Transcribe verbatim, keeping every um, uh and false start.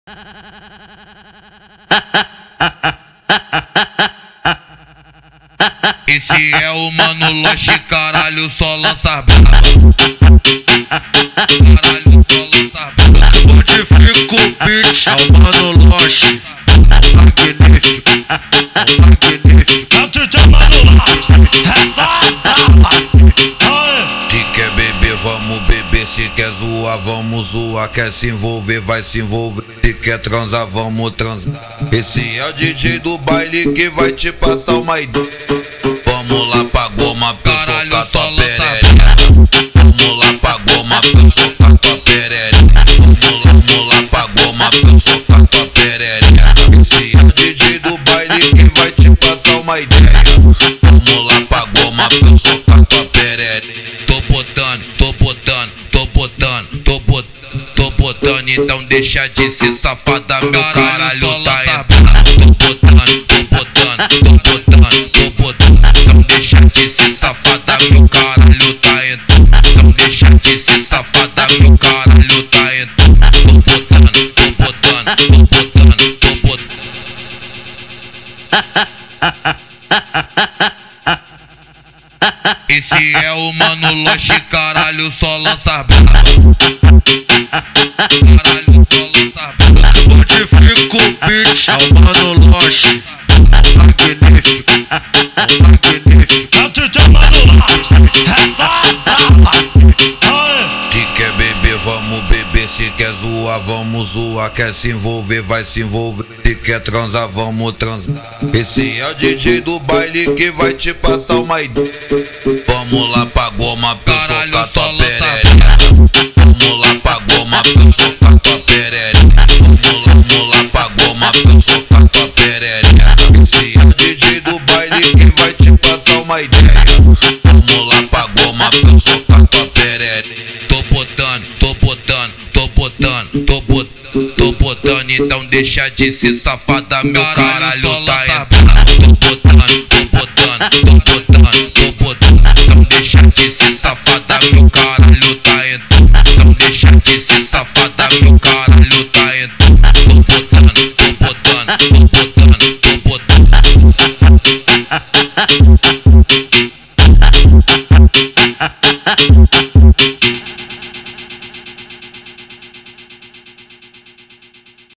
Esse é o Mano Loche, caralho, só lança braba. Caralho, só lança braba. Modifica o beat, é o Mano Loche. Magnífico, magnífico. É o D J Mano Loche, essa braba. Se quer beber, vamos beber. Se quer zoar, vamos zoar. Quer se envolver, vai se envolver. Se quer transar, vamos transar. Esse é o D J do baile que vai te passar uma ideia. Vamos lá pra goma pra eu socar tua perereca. Vamos lá pra goma pra eu socar tua perereca. Vamos lá, vamos lá pra goma pra eu socar tua perereca. Esse é o D J do baile que vai te passar uma ideia. Vamos lá pra goma pra eu socar tua perereca. Tô botando, tô botando, tô botando, tô botando, tô botando, então deixa de ser safada, meu caralho tá entrando. Tô botando, tô botando, tô botando, tô botando, então deixa de ser safada, meu caralho tá entrando. Então deixa de ser safada, meu caralho tá entrando. Tô botando, tô botando, tô botando, tô botando. Esse é o Mano Loche, caralho, só lança braba. Caralho, só lança braba. Modifica o beat, é o Mano Loche. Magnífico, magnífico. É o D J Mano Loche, essa braba. Se quer beber, vamos beber. Se quer zoar, vamos zoar. Quer se envolver, vai se envolver. Se quer transar, vamos transar. Esse é o D J do baile que vai te passar uma ideia. Vamos lá pra goma pra eu socar tua perereca. Vamos lá pra goma pra eu socar tua perereca. Vamos lá, vamos lá pra goma pra eu socar tua perereca. Esse é o D J do baile que vai te passar uma ideia. Vamos lá pra goma pra eu socar tua perereca. Tô botando, tô botando, tô botando, tô botando, tô botando, então deixa de ser safada, meu caralho tá entrando. Tô botando, tô botando, tô botando, tô botando, então deixa de ser safada, meu caralho tá entrando. Então deixa de ser safada, meu caralho tá entrando. Tô botando, tô botando, tô botando, tô botando.